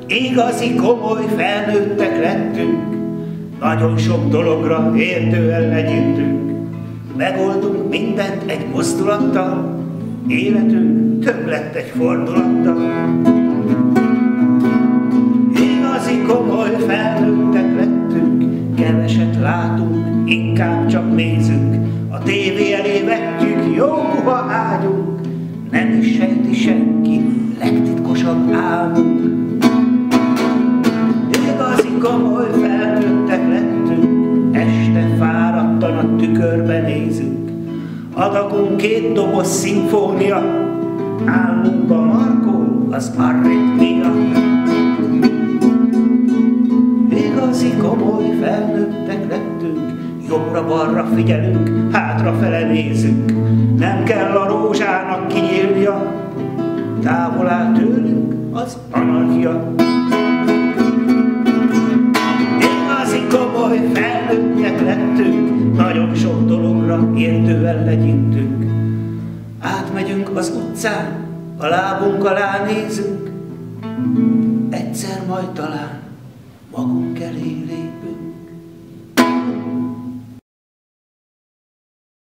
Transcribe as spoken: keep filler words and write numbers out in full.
Igazi komoly felnőttek lettünk, nagyon sok dologra értően legyintünk. Megoldunk mindent egy mozdulattal, életünk több lett egy fordulattal. Igazi komoly felnőttek lettünk, keveset látunk, inkább csak nézünk. A tévé elé vetjük jó puha ágyunk, nem is sejti senki legtitkosabb álmunk. Igazi komoly felnőttek lettünk, este fáradtan a tükörbe nézünk. Adagunk két doboz szimfónia, álmunkba markol az arritmia. Igazi komoly felnőttek lettünk, jobbra-balra figyelünk, hátrafele nézünk. Nem kell a rózsának kinyílnia, távol áll tőlünk az anarchia. Igazi komoly felnőttek lettünk, nagyon sok dologra értően legyintünk. Átmegyünk az utcán, a lábunk alá nézünk, egyszer majd talán magunk elé lépünk.